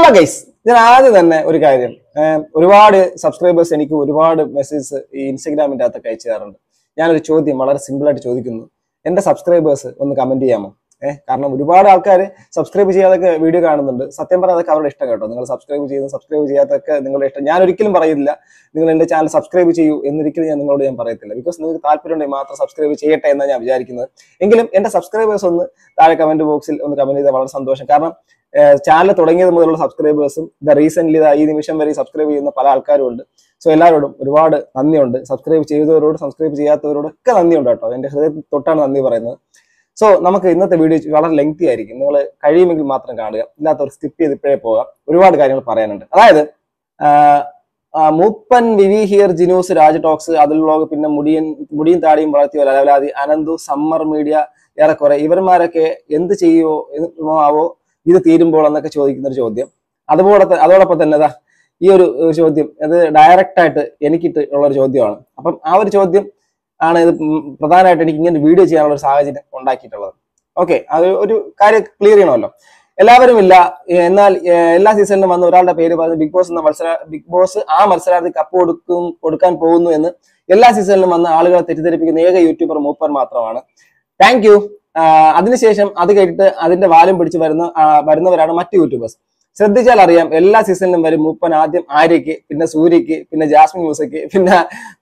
Hello guys, ഞാൻ ആദ്യം തന്നെ ഒരു കാര്യം, ഒരുപാട് സബ്സ്ക്രൈബേഴ്സ് എനിക്ക് ഒരുപാട് മെസ്സേജ് ഈ ഇൻസ്റ്റഗ്രാമിൻ്റെ അകത്തൊക്കെ അയച്ചു തരാറുണ്ട്. ഞാനൊരു ചോദ്യം വളരെ സിമ്പിളായിട്ട് ചോദിക്കുന്നു, എൻ്റെ സബ്സ്ക്രൈബേഴ്സ് ഒന്ന് കമന്റ് ചെയ്യാമോ? കാരണം ഒരുപാട് ആൾക്കാർ സബ്സ്ക്രൈബ് ചെയ്യാതൊക്കെ വീഡിയോ കാണുന്നുണ്ട്. സത്യം പറഞ്ഞാൽ അതൊക്കെ അവരുടെ ഇഷ്ടം കേട്ടോ. നിങ്ങൾ സബ്സ്ക്രൈബ് ചെയ്യാത്തൊക്കെ നിങ്ങളുടെ ഇഷ്ടം. ഞാൻ ഒരിക്കലും പറയില്ല നിങ്ങൾ എൻ്റെ ചാനൽ സബ്സ്ക്രൈബ് ചെയ്യൂ എന്നൊരിക്കലും നിങ്ങളോട് ഞാൻ പറയത്തില്ല. ബിക്കോസ് നിങ്ങൾക്ക് താല്പര്യമുണ്ടെങ്കിൽ മാത്രം സബ്സ്ക്രൈബ് ചെയ്യട്ടെ എന്നാണ് ഞാൻ വിചാരിക്കുന്നത്. എങ്കിലും എൻ്റെ സബ്സ്ക്രൈബേഴ്സ് ഒന്ന് താഴെ കമന്റ് ബോക്സിൽ ഒന്ന് കമന്റ് ചെയ്താൽ വളരെ സന്തോഷം. കാരണം ചാനൽ തുടങ്ങിയത് മുതലുള്ള സബ്സ്ക്രൈബേഴ്സും റീസെന്റ് ഈ നിമിഷം വരെ സബ്സ്ക്രൈബ് ചെയ്യുന്ന പല ആൾക്കാരും ഉണ്ട്. സോ എല്ലാവരോടും ഒരുപാട് നന്ദിയുണ്ട്. സബ്സ്ക്രൈബ് ചെയ്തവരോട് സബ്സ്ക്രൈബ് ചെയ്യാത്തവരോടൊക്കെ നന്ദിയുണ്ട് കേട്ടോ. എൻ്റെ ഹൃദയത്തിൽ തൊട്ടാണ് നന്ദി പറയുന്നത്. സോ നമുക്ക് ഇന്നത്തെ വീഡിയോ വളരെ ലെങ്തി ആയിരിക്കും. നിങ്ങൾ കഴിയുമെങ്കിൽ മാത്രം കാണുക, ഇല്ലാത്തവർ സ്കിപ്പ് ചെയ്ത് ഇപ്പോഴേ പോകാം. ഒരുപാട് കാര്യങ്ങൾ പറയാനുണ്ട്. അതായത് Mooppan, Vivi here, Jinoos, Raj talks, Athul vlog, പിന്നെ മുടിയും താടിയും വളർത്തിയ ലവലാതി, അനന്തു, സമ്മർ മീഡിയ, ഏറെക്കുറെ ഇവന്മാരൊക്കെ എന്ത് ചെയ്യുമോ ആവോ ഇത് തീരുമ്പോൾ എന്നൊക്കെ ചോദിക്കുന്ന ഒരു ചോദ്യം. അതോടൊപ്പം തന്നെ ഈ ഒരു ചോദ്യം അത് ഡയറക്റ്റ് ആയിട്ട് എനിക്കിട്ട് ഉള്ളൊരു ചോദ്യമാണ്. അപ്പം ആ ഒരു ചോദ്യം ആണ് ഇത് പ്രധാനമായിട്ട് എനിക്ക് ഇങ്ങനെ വീഡിയോ ചെയ്യാനുള്ള ഒരു സാഹചര്യം ഉണ്ടാക്കിയിട്ടുള്ളത്. ഓക്കെ, അത് ഒരു കാര്യം ക്ലിയർ ചെയ്യണമല്ലോ. എല്ലാവരും ഇല്ല, എന്നാൽ എല്ലാ സീസണിലും വന്ന് ഒരാളുടെ പേര് പറഞ്ഞ് ബിഗ് ബോസ് ആ മത്സരാർത്ഥി കപ്പ് കൊടുക്കാൻ പോകുന്നു എന്ന് എല്ലാ സീസണിലും വന്ന് ആളുകളെ തെറ്റിദ്ധരിപ്പിക്കുന്ന ഏക യൂട്യൂബർ മൂപ്പർ മാത്രമാണ്. Thank you. അതിനുശേഷം അത് കേട്ടിട്ട് അതിന്റെ വാലും പിടിച്ച് വരുന്നവരാണ് മറ്റു യൂട്യൂബേഴ്സ്. ശ്രദ്ധിച്ചാൽ അറിയാം, എല്ലാ സീസണിലും വരും മൂപ്പൻ ആദ്യം ആര്യയ്ക്ക്, പിന്നെ സൂര്യക്ക്, പിന്നെ ജാസ്മിൻ മൂസയ്ക്ക്, പിന്നെ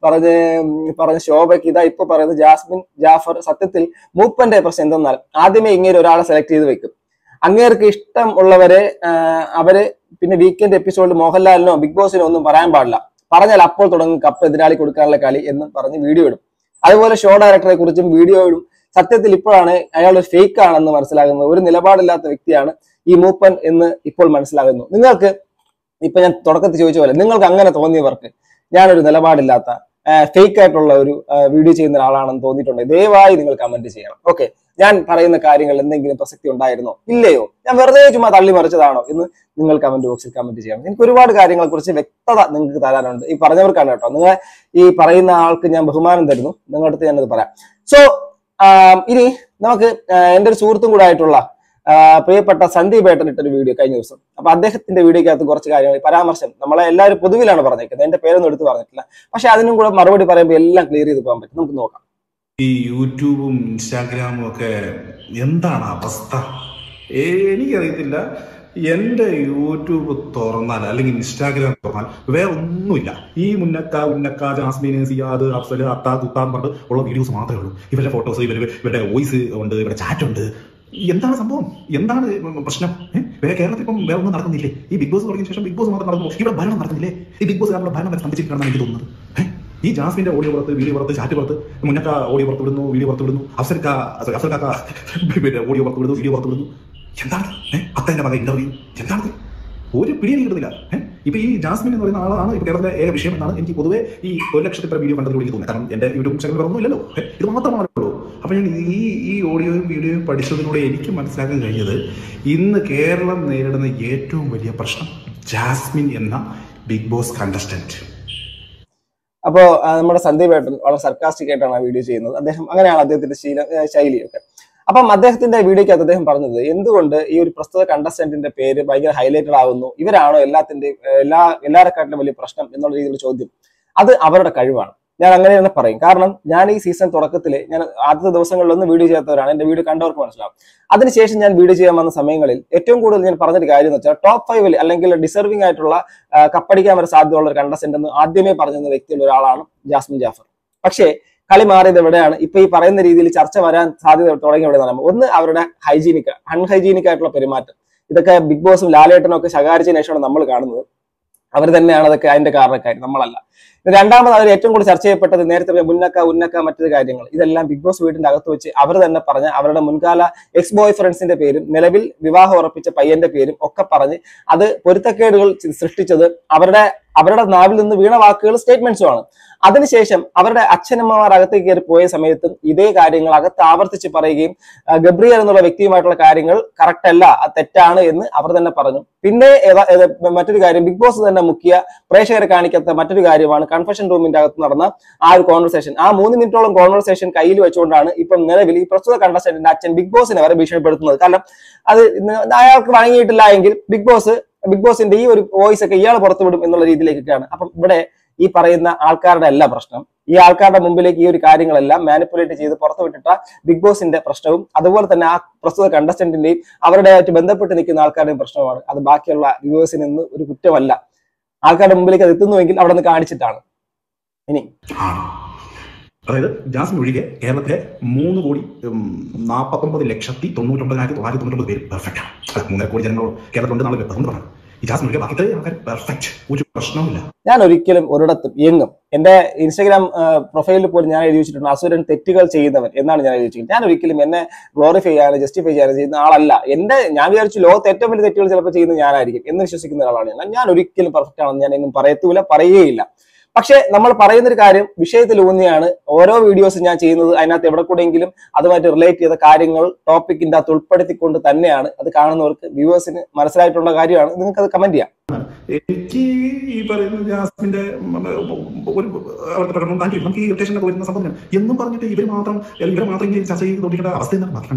പറഞ്ഞ ശോഭയ്ക്ക്, ഇതാ ഇപ്പൊ പറയുന്നത് ജാസ്മിൻ ജാഫർ. സത്യത്തിൽ മൂപ്പന്റെ പ്രശ്നം എന്തെന്നാൽ ആദ്യമേ ഇങ്ങനെ ഒരാളെ സെലക്ട് ചെയ്ത് വെക്കും. അങ്ങേർക്ക് ഇഷ്ടം ഉള്ളവരെ അവര് പിന്നെ വീക്കെൻഡ് എപ്പിസോഡിൽ മോഹൻലാലിനോ ബിഗ് ബോസിനോ ഒന്നും പറയാൻ പാടില്ല. പറഞ്ഞാൽ അപ്പോൾ തുടങ്ങും കപ്പ് എതിരാളി കൊടുക്കാനുള്ള കളി എന്ന് പറഞ്ഞ് വീഡിയോ ഇടും. അതുപോലെ ഷോ ഡയറക്ടറെ കുറിച്ചും വീഡിയോ ഇടും. സത്യത്തിൽ ഇപ്പോഴാണ് അയാൾ ഒരു ഫേക്ക് ആണെന്ന് മനസ്സിലാകുന്നത്. ഒരു നിലപാടില്ലാത്ത വ്യക്തിയാണ് ഈ മൂപ്പൻ എന്ന് ഇപ്പോൾ മനസ്സിലാകുന്നു. നിങ്ങൾക്ക് ഇപ്പൊ ഞാൻ തുടക്കത്തിൽ ചോദിച്ച പോലെ നിങ്ങൾക്ക് അങ്ങനെ തോന്നിയവർക്ക് ഞാനൊരു നിലപാടില്ലാത്ത ഫേക്ക് ആയിട്ടുള്ള ഒരു വീഡിയോ ചെയ്യുന്ന ഒരാളാണെന്ന് തോന്നിയിട്ടുണ്ടെങ്കിൽ ദയവായി നിങ്ങൾ കമന്റ് ചെയ്യണം. ഓക്കെ, ഞാൻ പറയുന്ന കാര്യങ്ങൾ എന്തെങ്കിലും പ്രസക്തി ഉണ്ടായിരുന്നോ ഇല്ലയോ, ഞാൻ വെറുതെ ചുമ്മാ തള്ളി മറിച്ചതാണോ എന്ന് നിങ്ങൾ കമന്റ് ബോക്സിൽ കമന്റ് ചെയ്യണം. എനിക്ക് ഒരുപാട് കാര്യങ്ങളെ കുറിച്ച് വ്യക്തത നിങ്ങൾക്ക് തരാനുണ്ട്. ഈ പറഞ്ഞവർക്കാണ് കേട്ടോ. നിങ്ങൾ ഈ പറയുന്ന ആൾക്ക് ഞാൻ ബഹുമാനം തരുന്നു. നിങ്ങളുടെ അടുത്ത് ഞാനത് പറയാം. സോ ഇനി നമുക്ക് എൻ്റെ ഒരു സുഹൃത്തും കൂടെ ആയിട്ടുള്ള പ്രിയപ്പെട്ട സന്ദീപ് ഏട്ടൻ ഇട്ടൊരു വീഡിയോ കഴിഞ്ഞ ദിവസം. അപ്പൊ അദ്ദേഹത്തിന്റെ വീഡിയോക്കകത്ത് കുറച്ച് കാര്യങ്ങൾ പരാമർശം നമ്മളെ എല്ലാവരും പൊതുവിലാണ് പറഞ്ഞേക്കുന്നത്. എന്റെ പേരൊന്നും എടുത്ത് പറഞ്ഞിട്ടില്ല. പക്ഷെ അതിനും കൂടെ മറുപടി പറയുമ്പോൾ എല്ലാം ക്ലിയർ ചെയ്ത് പോകാൻ പറ്റും. നമുക്ക് നോക്കാം. ഈ യൂട്യൂബും ഇൻസ്റ്റാഗ്രാമും ഒക്കെ എന്താണ് അവസ്ഥ എനിക്കറിയത്തില്ല. എന്റെ യൂട്യൂബ് തുറന്നാൽ അല്ലെങ്കിൽ ഇൻസ്റ്റാഗ്രാം തുറന്നാൽ വേറെ ഒന്നുമില്ല. ഈ ഉന്നക്ക ജാസ്മിൻ, സിയാദ്, അഫ്സൽ, അത്താ തുത്താൻ പറഞ്ഞ് ഉള്ള വീഡിയോസ് മാത്രമേ ഉള്ളൂ. ഇവരുടെ ഫോട്ടോസ്, ഇവരുടെ വോയിസ് ഉണ്ട്, ഇവരുടെ ചാറ്റ് ഉണ്ട്. എന്താണ് സംഭവം? എന്താണ് പ്രശ്നം? വേറെ കേരളത്തിൽ ഇപ്പം വേറെ ഒന്നും നടക്കുന്നില്ലേ? ഈ ബിഗ് ബോസ് തുടങ്ങിയ ശേഷം ബിഗ് ബോസ് മാത്രം നടന്നു. ഇവിടെ ഭരണം നടക്കുന്നില്ലേ? ഈ ബിഗ് ബോസ് കാരണം ഭരണം സ്തംഭിച്ചിട്ടാണെന്ന് എനിക്ക് തോന്നുന്നത്. ഈ ജാസ്മിന്റെ ഓഡിയോ പുറത്ത്, വീഡിയോ പുറത്ത്, ചാറ്റ് പുറത്ത്, മുന്നക്ക ഓഡിയോ പുറത്ത് വിടുന്നു, വീഡിയോ പുറത്ത് വിടുന്നു, അഫ്സൽക്ക ഓഡിയോ പുറത്ത് വിടുന്നു, വീഡിയോ പുറത്ത് വിടുന്നു. എന്താണ് അത്തന്റെ മകൻ ഇന്റർവ്യൂ? എന്താണ് ഒരു പിടിയും കിട്ടുന്നില്ല. ഇപ്പൊ ഈ ജാസ്മിൻ എന്ന് പറയുന്ന ആളാണ് ഇപ്പൊ കേരളത്തിലെ ഏക വിഷയം എന്നാണ് എനിക്ക് പൊതുവെ ഈ 1,00,000 വീഡിയോ കണ്ടതിലൂടെ തോന്നുന്നത്. കാരണം എന്റെ യൂട്യൂബ് ചാനൽ ഒന്നുമില്ലല്ലോ, ഇത് മാത്രമാണല്ലോ. അപ്പൊ ഞാൻ ഈ ഓഡിയോയും വീഡിയോയും പഠിച്ചതിലൂടെ എനിക്ക് മനസ്സിലാക്കാൻ കഴിഞ്ഞത് ഇന്ന് കേരളം നേരിടുന്ന ഏറ്റവും വലിയ പ്രശ്നം ജാസ്മിൻ എന്ന ബിഗ് ബോസ് കണ്ടസ്റ്റന്റ്. അപ്പോ നമ്മുടെ സന്ദീപ് ഏട്ടൻ വളരെ സർക്കാസ്റ്റിക് ആയിട്ടാണ് ആ വീഡിയോ ചെയ്യുന്നത്. അദ്ദേഹം അങ്ങനെയാണ് അദ്ദേഹത്തിന്റെ ശൈലിയൊക്കെ. അപ്പം അദ്ദേഹത്തിന്റെ വീഡിയോക്കകത്ത് അദ്ദേഹം പറഞ്ഞത് എന്തുകൊണ്ട് ഈ ഒരു പ്രസ്തുത കണ്ടസ്റ്റന്റിന്റെ പേര് ഭയങ്കര ഹൈലൈറ്റഡ് ആകുന്നു, ഇവരാണോ എല്ലാവരെക്കാട്ടിലും വലിയ പ്രശ്നം എന്നുള്ള രീതിയിലുള്ള ചോദ്യം. അത് അവരുടെ കഴിവാണ്. ഞാൻ അങ്ങനെ തന്നെ പറയും. കാരണം ഞാൻ ഈ സീസൺ തുടക്കത്തിൽ ഞാൻ ആദ്യത്തെ ദിവസങ്ങളിലൊന്നും വീഡിയോ ചെയ്യാത്തവരാണ്. എന്റെ വീഡിയോ കണ്ടവർക്ക് മനസ്സിലാവും. അതിനുശേഷം ഞാൻ വീഡിയോ ചെയ്യാൻ വന്ന സമയങ്ങളിൽ ഏറ്റവും കൂടുതൽ ഞാൻ പറഞ്ഞൊരു കാര്യം എന്ന് വെച്ചാൽ ടോപ്പ് 5 അല്ലെങ്കിൽ ഡിസർവിംഗ് ആയിട്ടുള്ള കപ്പടിക്കാൻ വരെ സാധ്യതയുള്ള ഒരു കണ്ടസ്റ്റന്റ് എന്ന് ആദ്യമേ പറഞ്ഞിരുന്ന വ്യക്തിയുള്ള ഒരാളാണ് ജാസ്മിൻ ജാഫർ. പക്ഷേ കളി മാറിയത് എവിടെയാണ്? ഇപ്പൊ ഈ പറയുന്ന രീതിയിൽ ചർച്ച വരാൻ സാധ്യത തുടങ്ങി എവിടെ നിന്നാണ്? ഒന്ന്, അവരുടെ അൺഹൈജീനിക് ആയിട്ടുള്ള പെരുമാറ്റം. ഇതൊക്കെ ബിഗ് ബോസും ലാലേട്ടനും ഒക്കെ ശകാരിച്ചതിന് ശേഷമാണ് നമ്മൾ കാണുന്നത്. അവർ തന്നെയാണ് അതൊക്കെ അതിന്റെ കാരണക്കാർ, നമ്മളല്ല. രണ്ടാമത് അവർ ഏറ്റവും കൂടുതൽ ചർച്ച ചെയ്യപ്പെട്ടത് നേരത്തെ ഉന്നക്ക മറ്റൊരു കാര്യങ്ങൾ. ഇതെല്ലാം ബിഗ് ബോസ് വീടിന്റെ അകത്ത് വെച്ച് അവർ തന്നെ പറഞ്ഞ അവരുടെ മുൻകാല എക്സ് ബോയ് ഫ്രണ്ട്സിന്റെ പേരും നിലവിൽ വിവാഹം ഉറപ്പിച്ച പയ്യന്റെ പേരും ഒക്കെ പറഞ്ഞ് അത് പൊരുത്തക്കേടുകൾ സൃഷ്ടിച്ചത് അവരുടെ നാവിൽ നിന്ന് വീണ വാക്കുകൾ, സ്റ്റേറ്റ്മെന്റ്സും ആണ്. അതിനുശേഷം അവരുടെ അച്ഛനമ്മമാർ അകത്തേക്ക് കയറി പോയ സമയത്തും ഇതേ കാര്യങ്ങൾ അകത്ത് ആവർത്തിച്ച് പറയുകയും ഗബ്രിയൽ എന്നുള്ള വ്യക്തിയുമായിട്ടുള്ള കാര്യങ്ങൾ കറക്റ്റ് അല്ല, അത് തെറ്റാണ് എന്ന് അവർ തന്നെ പറഞ്ഞു. പിന്നെ മറ്റൊരു കാര്യം, ബിഗ് ബോസ് തന്നെ മുഖ്യ പ്രേക്ഷകരെ കാണിക്കാത്ത മറ്റൊരു കാര്യമാണ് കൺഫെഷൻ റൂമിന്റെ അകത്ത് നടന്ന ആ ഒരു കോൺവെർസേഷൻ. ആ 3 മിനിറ്റോളം കോൺവെർസേഷൻ കയ്യിൽ വെച്ചുകൊണ്ടാണ് ഇപ്പം നിലവിൽ ഈ പ്രസ്തുത കണ്ടസ്റ്റന്റിന്റെ അച്ഛൻ ബിഗ് ബോസിനെ വരെ ഭീഷണിപ്പെടുത്തുന്നത്. കാരണം അത് അയാൾക്ക് വഴങ്ങിയിട്ടില്ല എങ്കിൽ ബിഗ് ബോസ് ബിഗ് ബോസിന്റെ ഈ ഒരു വോയിസ് ഒക്കെ ഇയാൾ പുറത്തുവിടും എന്നുള്ള രീതിയിലേക്കൊക്കെയാണ്. അപ്പം ഇവിടെ ഈ പറയുന്ന ആൾക്കാരുടെ അല്ല പ്രശ്നം. ഈ ആൾക്കാരുടെ മുമ്പിലേക്ക് ഈ ഒരു കാര്യങ്ങളെല്ലാം മാനിപ്പുലേറ്റ് ചെയ്ത് പുറത്തുവിട്ടിട്ട ബിഗ് ബോസിന്റെ പ്രശ്നവും അതുപോലെ തന്നെ ആ പ്രസ്തുത കണ്ടസ്റ്റന്റിന്റെയും അവരുടെയായിട്ട് ബന്ധപ്പെട്ട് നിൽക്കുന്ന ആൾക്കാരുടെയും പ്രശ്നമാണ്. അത് ബാക്കിയുള്ള വ്യൂവേഴ്സിൽ നിന്ന് ഒരു കുറ്റമല്ല. ആൾക്കാരുടെ മുമ്പിലേക്ക് അത് എത്തുന്നുവെങ്കിൽ അവിടെ നിന്ന് കാണിച്ചിട്ടാണ്. ഇനി അതായത് ജാസ്മിൻ ഒഴികെ കേരളത്തിലെ 3,49,99,999 പേര് പെർഫെക്റ്റ് ആണ്. 3 കോടി ജനങ്ങൾ കേരളത്തിലുണ്ട്. നാളെ പെർഫെക്റ്റ് പറഞ്ഞു. ഈ ജാസ്മിൻ ഒഴികെ ബാക്കി ആൾക്കാർ പെർഫെക്റ്റ്, ഒരു പ്രശ്നവുമില്ല. ഞാൻ ഒരിക്കലും ഒരിടത്തും എങ്ങും എന്റെ ഇൻസ്റ്റാഗ്രാം പ്രൊഫൈലിൽ പോലും ഞാൻ എഴുതി വെച്ചിട്ടുണ്ട് അസുരൻ തെറ്റുകൾ ചെയ്യുന്നവൻ എന്നാണ് ഞാൻ എഴുതി വെച്ചിരിക്കുന്നത്. ഞാൻ ഒരിക്കലും എന്നെ ഗ്ലോറിഫൈ ചെയ്യാനോ ജസ്റ്റിഫൈ ചെയ്യാനോ ചെയ്യുന്ന ആളല്ല. ഞാൻ വിചാരിച്ചു ലോകത്ത് ഏറ്റവും വലിയ തെറ്റുകൾ ചിലപ്പോൾ ചെയ്യുന്നത് ഞാനായിരിക്കും എന്ന് വിശ്വസിക്കുന്ന ഒരാളാണ് ഞാൻ ഒരിക്കലും പെർഫെക്റ്റ് ആണെന്ന് ഞാൻ എങ്ങും പറയത്തൂല, പറയുകയില്ല. പക്ഷെ നമ്മൾ പറയുന്നൊരു കാര്യം വിഷയത്തിൽ ഊന്നിയാണ് ഓരോ വീഡിയോസും ഞാൻ ചെയ്യുന്നത്. അതിനകത്ത് എവിടെ കൂടെയെങ്കിലും അതുമായിട്ട് റിലേറ്റ് ചെയ്ത കാര്യങ്ങൾ ടോപ്പിക്കിന്റെ അകത്ത് ഉൾപ്പെടുത്തിക്കൊണ്ട് തന്നെയാണ്. അത് കാണുന്നവർക്ക് വ്യൂവേഴ്സിന് മനസ്സിലായിട്ടുള്ള കാര്യമാണ്. നിങ്ങൾക്ക് അത് കമന്റ് ചെയ്യാം. എനിക്ക് ഈ പറയുന്ന ജാസ്മിന്റെ ഒരു നമുക്ക് ഈ ഇറിറ്റേഷനൊക്കെ വരുന്ന സംഭവം എന്നും പറഞ്ഞിട്ട് ഇവരെ മാത്രം ചർച്ച ചെയ്ത് തോന്നിക്കേണ്ട അവസ്ഥ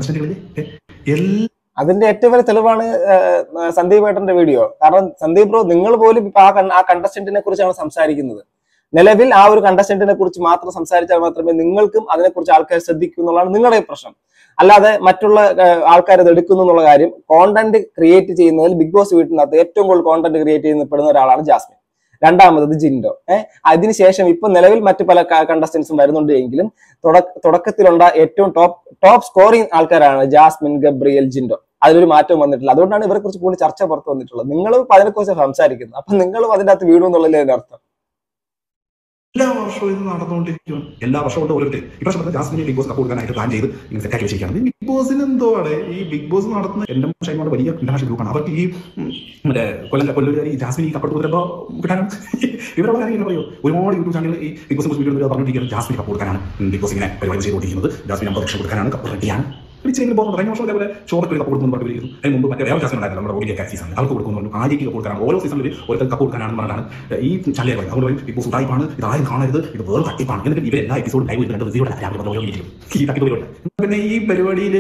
അതിന്റെ ഏറ്റവും വലിയ തെളിവാണ് സന്ദീപ് ഏട്ടന്റെ വീഡിയോ. കാരണം സന്ദീപ് ബ്രോ നിങ്ങൾ പോലും ഇപ്പൊ ആ കണ്ടസ്റ്റന്റിനെ കുറിച്ചാണ് സംസാരിക്കുന്നത്. നിലവിൽ ആ ഒരു കണ്ടസ്റ്റന്റിനെ കുറിച്ച് മാത്രം സംസാരിച്ചാൽ മാത്രമേ നിങ്ങൾക്കും അതിനെക്കുറിച്ച് ആൾക്കാർ ശ്രദ്ധിക്കൂ എന്നുള്ളതാണ് നിങ്ങളുടെ പ്രശ്നം. അല്ലാതെ മറ്റുള്ള ആൾക്കാർ അത് എടുക്കുന്നു എന്നുള്ള കാര്യം. കോണ്ടന്റ് ക്രിയേറ്റ് ചെയ്യുന്നതിൽ ബിഗ് ബോസ് വീട്ടിനകത്ത് ഏറ്റവും കൂടുതൽ കോണ്ടന്റ് ക്രിയേറ്റ് ചെയ്യുന്നപ്പെടുന്ന ഒരാളാണ് ജാസ്മിൻ. രണ്ടാമത് ജിൻഡോ. അതിനുശേഷം ഇപ്പൊ നിലവിൽ മറ്റു പല കണ്ടസ്റ്റൻസും വരുന്നുണ്ട് എങ്കിലും തുടക്കത്തിലുള്ള ഏറ്റവും ടോപ്പ് സ്കോറിംഗ് ആൾക്കാരാണ് ജാസ്മിൻ, ഗബ്രിയൽ, ജിൻഡോ. അതിലൊരു മാറ്റം വന്നിട്ടില്ല. അതുകൊണ്ടാണ് ഇവരെ കുറിച്ച് കൂടുതൽ ചർച്ച പുറത്തു വന്നിട്ടുള്ളത്. നിങ്ങളും അതിനെക്കുറിച്ച് സംസാരിക്കുന്നത്. അപ്പൊ നിങ്ങളും അതിന്റെ അകത്ത് വീണു എന്നുള്ളതിന്റെ അതിന്റെ അർത്ഥം. എല്ലാ വർഷവും ഇത് നടന്നുകൊണ്ടിരിക്കുകയാണ്. എല്ലാ വർഷവും ഓരോരുത്തർ ഇപ്രാവശ്യം ജാസ്മിനെ ബിഗ് ബോസ് കപ്പ് കൊടുക്കാനായിട്ട് പ്ലാൻ ചെയ്ത് ഇങ്ങനെ സെറ്റാക്കി വെച്ചിരിക്കുകയാണ്. ബിഗ് ബോസിന് എന്തോ ആണ് ഈ ബിഗ് ബോസ് നടത്തുന്ന എന്റെ ഷൈനോട് വലിയ ഇന്റർനാഷണൽ ഗ്രൂപ്പാണ്. അവർക്ക് ഈ മറ്റേ കൊല്ലൂർ ഈ ജാസ്മിൻ ഈ കപ്പ് കൊടുത്തപ്പോൾ കിട്ടാനാണ് ഇവരുടെ കാര്യം ഇങ്ങനെ പറയും. ഒരുപാട് യൂട്യൂബ് ചാനൽ ഈ ബിഗ് ബോസിനെ കുറിച്ച് വീഡിയോ പറഞ്ഞിരിക്കുന്നത് ജാസ്മിൻ കപ്പ് കൊടുക്കാനാണ് ബിഗ് ബോസ് ഇങ്ങനെ പരിപാടി ചെയ്തുകൊണ്ടിരിക്കുന്നത്. ജാസ്മിൻ 50 ലക്ഷം കൊടുക്കാനാണ്, കപ്പ് റെഡിയാണ്. കഴിഞ്ഞ വർഷം അതേപോലെ ചോറൊക്കെ കപ്പ് കൊടുക്കുന്നു പറഞ്ഞിരിക്കുന്നു. അതിന് മുമ്പ് മറ്റേ വേറെ ജാസ്മിൻ ഉണ്ടായിരുന്നു നമ്മുടെ ഓഡിയോ സീസൺ. അവർക്ക് കൊടുക്കുന്നു, ആര്യയ്ക്ക് കൊടുക്കാനാണ്. ഓരോ സീസണിൽ ഓരോ കപ്പ് കൊടുക്കാനാണെന്ന് പറഞ്ഞാണ് ഈ ചാനൽ പറയുന്നത്. അതുകൊണ്ട് ബിഗ് ബോസ് ഉടായ്പാണ്, ഇതാരും കാണരുത്, ഇത് വേറെ തട്ടിപ്പാണ്. എന്നിട്ട് ഇവർ എല്ലാ എപ്പിസോഡും ലൈവ് ചെയ്തിട്ട് റിവ്യൂടെ ഈ തട്ടിപ്പ് പരിപാടി. പിന്നെ ഈ പരിപാടിയിൽ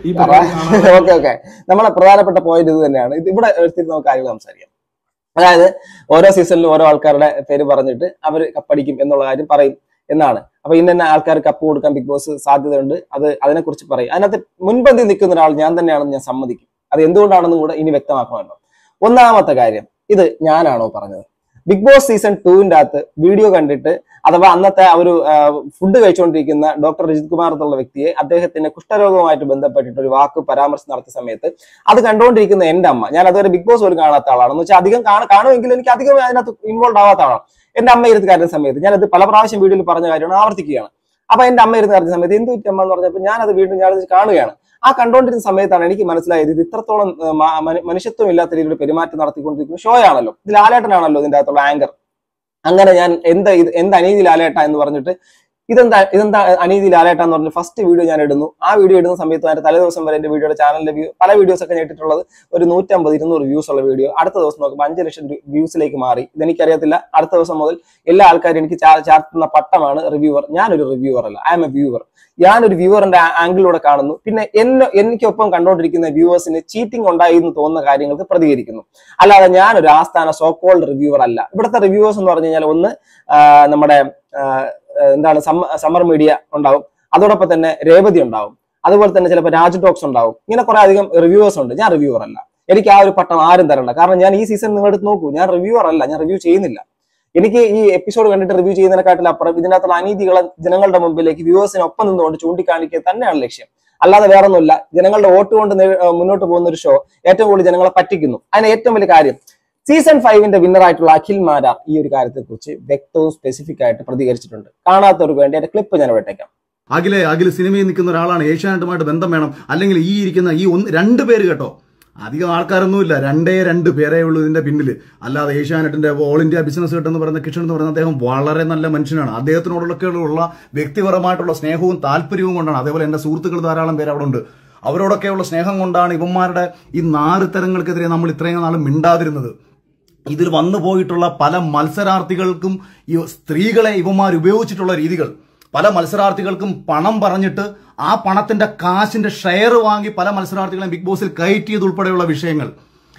നമ്മളെ പ്രധാനപ്പെട്ട പോയിന്റ് ഇത് തന്നെയാണ്. ഇത് ഇവിടെ നമുക്ക് കാര്യങ്ങൾ സംസാരിക്കാം. അതായത് ഓരോ സീസണിലും ഓരോ ആൾക്കാരുടെ പേര് പറഞ്ഞിട്ട് അവർ കപ്പടിക്കും എന്നുള്ള കാര്യം പറയും എന്നാണ്. അപ്പൊ ഇന്ന ആൾക്കാർ കപ്പ് കൊടുക്കാൻ ബിഗ് ബോസ് സാധ്യതയുണ്ട്, അതിനെക്കുറിച്ച് പറയും. അതിനകത്ത് മുൻപന്തി നിൽക്കുന്ന ഒരാൾ ഞാൻ തന്നെയാണെന്ന് ഞാൻ സമ്മതിക്കും. അത് എന്തുകൊണ്ടാണെന്നും കൂടെ ഇനി വ്യക്തമാക്കണമല്ലോ. ഒന്നാമത്തെ കാര്യം, ഇത് ഞാനാണോ പറഞ്ഞത്? ബിഗ് ബോസ് സീസൺ 2-ന്റെ അകത്ത് വീഡിയോ കണ്ടിട്ട് അഥവാ അന്നത്തെ ആ ഒരു ഫുഡ് കഴിച്ചുകൊണ്ടിരിക്കുന്ന ഡോക്ടർ രജിത് കുമാർ എന്നുള്ള വ്യക്തിയെ അദ്ദേഹത്തിന്റെ കുഷ്ഠരോഗവുമായിട്ട് ബന്ധപ്പെട്ടിട്ട് ഒരു വാക്ക് പരാമർശം നടത്തിയ സമയത്ത് അത് കണ്ടുകൊണ്ടിരിക്കുന്ന എന്റെ അമ്മ, ഞാൻ അതുവരെ ബിഗ് ബോസ് പോലും കാണാത്ത ആളാണെന്ന് വെച്ചാൽ അധികം കാണുമെങ്കിൽ എനിക്ക് അധികം അതിനകത്ത് ഇൻവോൾവ് ആവാത്ത ആളാണ്. എന്റെ അമ്മ ഇരുന്ന് കരുതുന്ന സമയത്ത് ഞാനത് പല പ്രാവശ്യം വീഡിയോയിൽ പറഞ്ഞ കാര്യമാണ്, ആവർത്തിക്കുകയാണ്. അപ്പൊ എന്റെ അമ്മ ഇരുന്ന് കരുതുന്ന സമയത്ത് എന്ത് പറ്റി അമ്മ എന്ന് പറഞ്ഞപ്പോൾ ഞാനത് വീണ്ടും ഞാനത് കാണുകയാണ്. ആ കണ്ടുകൊണ്ടിരുന്ന സമയത്താണ് എനിക്ക് മനസ്സിലായത് ഇത് ഇത്രത്തോളം മനുഷ്യത്വം ഇല്ലാത്ത രീതിയിൽ പെരുമാറ്റം നടത്തിക്കൊണ്ടിരിക്കുന്ന ഷോ ആണല്ലോ. ഇത് ലാലേട്ടനാണല്ലോ ഇതിന്റെ അകത്തുള്ള ആങ്കർ. അങ്ങനെ ഞാൻ എന്ത് അനീതി ലാലേട്ട എന്ന് പറഞ്ഞിട്ട് ഇതെന്താ അനീതി ലാലേട്ട എന്ന് പറഞ്ഞ് ഫസ്റ്റ് വീഡിയോ ഞാൻ ഇടുന്നു. ആ വീഡിയോ ഇടുന്ന സമയത്ത് അതിന്റെ തലേദിവസം വരെ എന്റെ വീഡിയോയുടെ ചാനലിന്റെ പല വീഡിയോസ് ഒക്കെ നേട്ടിട്ടുള്ളത് ഒരു 150-200 വ്യൂസ് ഉള്ള വീഡിയോ അടുത്ത ദിവസം നോക്കുമ്പോൾ 5 ലക്ഷം വ്യൂസിലേക്ക് മാറി. ഇതെനിക്കറിയത്തില്ല. അടുത്ത ദിവസം മുതൽ എല്ലാ ആൾക്കാരും എനിക്ക് ചാർത്തുന്ന പട്ടമാണ് റിവ്യൂവർ. ഞാനൊരു റിവ്യൂവർ അല്ല, ഐ എം എ വ്യൂവർ. ഞാനൊരു വ്യൂവറിന്റെ ആംഗിളിലൂടെ കാണുന്നു. പിന്നെ എനിക്കൊപ്പം കണ്ടുകൊണ്ടിരിക്കുന്ന വ്യൂവേഴ്സിന് ചീറ്റിംഗ് ഉണ്ടായി എന്ന് തോന്നുന്ന കാര്യങ്ങൾക്ക് പ്രതികരിക്കുന്നു. അല്ലാതെ ഞാനൊരു ആസ്ഥാന സോക്കോൾഡ് റിവ്യൂവർ അല്ല. ഇവിടുത്തെ റിവ്യൂവേഴ്സ് എന്ന് പറഞ്ഞു കഴിഞ്ഞാൽ ഒന്ന് നമ്മുടെ എന്താണ് സമ്മർ മീഡിയ ഉണ്ടാവും, അതോടൊപ്പം തന്നെ രേവതി ഉണ്ടാവും, അതുപോലെ തന്നെ ചിലപ്പോൾ രാജ് ടോക്സ് ഉണ്ടാവും. ഇങ്ങനെ കുറെ അധികം റിവ്യൂവേഴ്സ് ഉണ്ട്. ഞാൻ റിവ്യൂവർ അല്ല. എനിക്ക് ആ ഒരു പട്ടം ആരും തരണ്ട. കാരണം ഞാൻ ഈ സീസൺ നിങ്ങൾ എടുത്ത് നോക്കൂ, ഞാൻ റിവ്യൂവർ അല്ല, ഞാൻ റിവ്യൂ ചെയ്യുന്നില്ല. എനിക്ക് ഈ എപ്പിസോഡ് കണ്ടിട്ട് റിവ്യൂ ചെയ്യുന്നതിനെക്കാട്ടിൽ അപ്പുറം ഇതിനകത്തുള്ള അനീതികളെ ജനങ്ങളുടെ മുമ്പിലേക്ക് വ്യൂവേഴ്സിനൊപ്പം നിന്നുകൊണ്ട് ചൂണ്ടിക്കാണിക്കുക തന്നെയാണ് ലക്ഷ്യം. അല്ലാതെ വേറെ ഒന്നുമില്ല. ജനങ്ങളുടെ വോട്ട് കൊണ്ട് മുന്നോട്ട് പോകുന്ന ഒരു ഷോ ഏറ്റവും കൂടുതൽ ജനങ്ങളെ പറ്റിക്കുന്നു. അതിന് ഏറ്റവും വലിയ കാര്യം സീസൺ 5-ന്റെ വിന്നറായിട്ടുള്ള അഖിൽ മാരാർ ഈ ഒരു കാര്യത്തെക്കുറിച്ച് വ്യക്തവും സ്പെസിഫിക് ആയിട്ട് പ്രതികരിച്ചിട്ടുണ്ട്. കാണാത്തവർക്ക് വേണ്ടി അതിന്റെ ക്ലിപ്പ് ഞാൻ വിട്ടേക്കാം. അഖില് സിനിമയിൽ നിൽക്കുന്ന ഒരാളാണ്, ഏഷ്യാനെറ്റുമായിട്ട് ബന്ധം വേണം, അല്ലെങ്കിൽ ഈ ഇരിക്കുന്ന ഈ 2 പേര് കേട്ടോ, അധികം ആൾക്കാരൊന്നുമില്ല, 2 പേരേ ഉള്ളൂ ഇതിന്റെ പിന്നിൽ. അല്ലാതെ ഏഷ്യാനെറ്റിന്റെ ഓൾ ഇന്ത്യ ബിസിനസ് ഹെഡ് എന്ന് പറയുന്ന കിഷൻ എന്ന് പറയുന്ന അദ്ദേഹം വളരെ നല്ല മനുഷ്യനാണ്. അദ്ദേഹത്തിനോടൊക്കെയുള്ള വ്യക്തിപരമായിട്ടുള്ള സ്നേഹവും താല്പര്യവും കൊണ്ടാണ്. അതേപോലെ എന്റെ സുഹൃത്തുക്കൾ ധാരാളം പേര് അവിടെ ഉണ്ട്. അവരോടൊക്കെയുള്ള സ്നേഹം കൊണ്ടാണ് ഇവന്മാരുടെ ഈ 4 തരങ്ങൾക്കെതിരെ നമ്മൾ ഇത്രയും നാളും മിണ്ടാതിരുന്നത്. ഇതിൽ വന്നു പോയിട്ടുള്ള പല മത്സരാർത്ഥികൾക്കും ഈ സ്ത്രീകളെ ഇവന്മാർ ഉപയോഗിച്ചിട്ടുള്ള രീതികൾ, പല മത്സരാർത്ഥികൾക്കും പണം പറഞ്ഞിട്ട് ആ പണത്തിന്റെ കാശിന്റെ ഷെയർ വാങ്ങി പല മത്സരാർത്ഥികളെയും ബിഗ് ബോസിൽ കയറ്റിയത് ഉൾപ്പെടെയുള്ള വിഷയങ്ങൾ,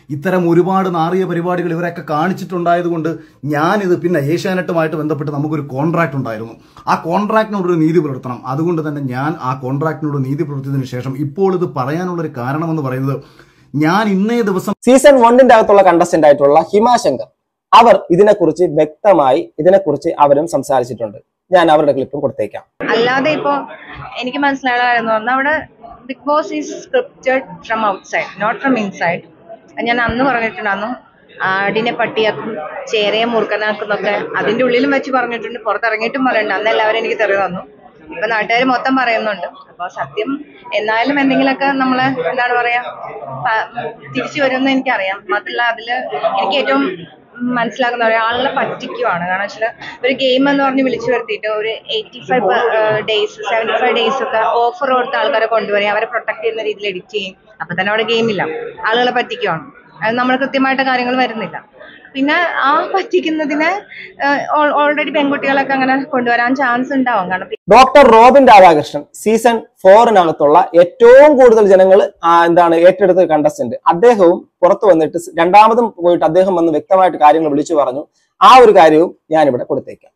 ഇത്തരം ഒരുപാട് നാറിയ പരിപാടികൾ ഇവരൊക്കെ കാണിച്ചിട്ടുണ്ടായതുകൊണ്ട് ഞാനിത് പിന്നെ ഏഷ്യാനെറ്റുമായിട്ട് ബന്ധപ്പെട്ട് നമുക്കൊരു കോൺട്രാക്ട് ഉണ്ടായിരുന്നു. ആ കോൺട്രാക്ടിനോടൊരു നീതി പുലർത്തണം. അതുകൊണ്ട് തന്നെ ഞാൻ ആ കോൺട്രാക്ടിനോട് നീതി പുലർത്തിയതിനു ശേഷം ഇപ്പോൾ ഇത് പറയാനുള്ളൊരു കാരണമെന്ന് പറയുന്നത്, ഞാൻ ഇന്നേ ദിവസം സീസൺ 1 അകത്തുള്ള കണ്ടസ്റ്റന്റ് ആയിട്ടുള്ള ഹിമാശങ്കർ അവർ ഇതിനെക്കുറിച്ച് വ്യക്തമായി അവരും സംസാരിച്ചിട്ടുണ്ട്. ഞാൻ അവരുടെ ക്ലിപ്പും കൊടുത്തേക്കാം. അല്ലാതെ ഇപ്പോ എനിക്ക് മനസ്സിലായിരുന്നു അവിടെ Bigg Boss is scripted from outside, not from inside. ഞാൻ അന്ന് പറഞ്ഞിട്ടുണ്ടായിരുന്നു ആടിനെ പട്ടിയാക്കും, ചേരയെ മൂർഖനാക്കുന്നൊക്കെ അതിന്റെ ഉള്ളിലും വെച്ച് പറഞ്ഞിട്ടുണ്ട്, പുറത്തിറങ്ങിയിട്ടും പറയുന്നുണ്ട്. അന്ന് എല്ലാവരും എനിക്ക് തെറി തന്നു. ഇപ്പൊ നാട്ടുകാർ മൊത്തം പറയുന്നുണ്ട്. അപ്പൊ സത്യം എന്നാലും എന്തെങ്കിലുമൊക്കെ നമ്മള് എന്താണ് പറയാ തിരിച്ചു വരുമെന്ന് എനിക്കറിയാം. മാത്രമല്ല അതില് എനിക്ക് ഏറ്റവും മനസ്സിലാക്കുന്ന ആളെ പറ്റിക്കുവാണ്. കാരണം വെച്ചാൽ ഒരു ഗെയിം എന്ന് പറഞ്ഞ് വിളിച്ചു വരുത്തിയിട്ട് ഒരു 85 ഡേയ്സ് 75 ഡേയ്സ് ഒക്കെ ഓഫർ കൊടുത്ത ആൾക്കാരെ കൊണ്ടുവരിക, അവരെ പ്രൊട്ടക്ട് ചെയ്യുന്ന രീതിയിൽ എഡിറ്റ് ചെയ്യും. അപ്പൊ തന്നെ അവിടെ ഗെയിമില്ല, ആളുകളെ പറ്റിക്കുവാണ്. അത് നമ്മൾ കൃത്യമായിട്ട് കാര്യങ്ങൾ വരുന്നില്ല. പിന്നെ ആ പറ്റിക്കുന്നതിന് ഓൾറെഡി പെൺകുട്ടികളൊക്കെ അങ്ങനെ കൊണ്ടുവരാൻ ചാൻസ് ഉണ്ടാവും. കാരണം ഡോക്ടർ റോബിൻ രാധാകൃഷ്ണൻ സീസൺ 4 ഏറ്റവും കൂടുതൽ ജനങ്ങൾ ഏറ്റെടുത്ത കണ്ടസ്റ്റന്റ്. അദ്ദേഹവും പുറത്തു വന്നിട്ട് രണ്ടാമതും പോയിട്ട് അദ്ദേഹം വന്ന് വ്യക്തമായിട്ട് കാര്യങ്ങൾ വിളിച്ചു പറഞ്ഞു. ആ ഒരു കാര്യവും ഞാനിവിടെ കൊടുത്തേക്കാം.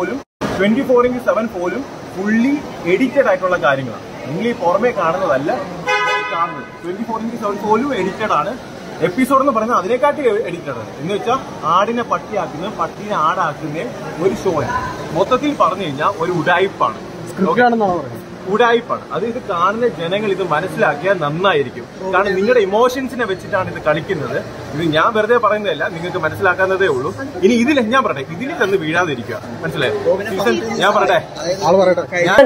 24/7 പോലും ഫുള്ളി എഡിറ്റഡ് ആയിട്ടുള്ള കാര്യങ്ങളാണ്. നിങ്ങൾ ഈ പുറമെ കാണുന്നതല്ല കാണുന്നത്. 24/7 പോലും എഡിറ്റഡ് ആണ്. എപ്പിസോഡ് എന്ന് പറയുന്നത് അതിനെക്കാട്ടി എഡിറ്റഡ് ആണ്. എന്ന് വെച്ചാൽ ആടിനെ പട്ടിയാക്കുന്ന, പട്ടീനെ ആടാക്കുന്ന ഒരു ഷോ മൊത്തത്തിൽ പറഞ്ഞു കഴിഞ്ഞാൽ ഒരു ഉഡായിപ്പാണ്. ഉഡായിപ്പാണ്. അത് ഇത് കാണുന്ന ജനങ്ങൾ ഇത് മനസ്സിലാക്കിയാൽ നന്നായിരിക്കും. കാരണം നിങ്ങളുടെ ഇമോഷൻസിനെ വെച്ചിട്ടാണ് ഇത് കളിക്കുന്നത്. ഇത് ഞാൻ വെറുതെ പറയുന്നതല്ല, നിങ്ങൾക്ക് മനസ്സിലാക്കാവുന്നതേ ഉള്ളൂ. ഇനി ഇതിൽ ഞാൻ പറയട്ടെ, ഇതിൽ തന്നെ വീഴാതിരിക്കുക. മനസ്സിലായി? ഞാൻ പറയട്ടെ, ഞാൻ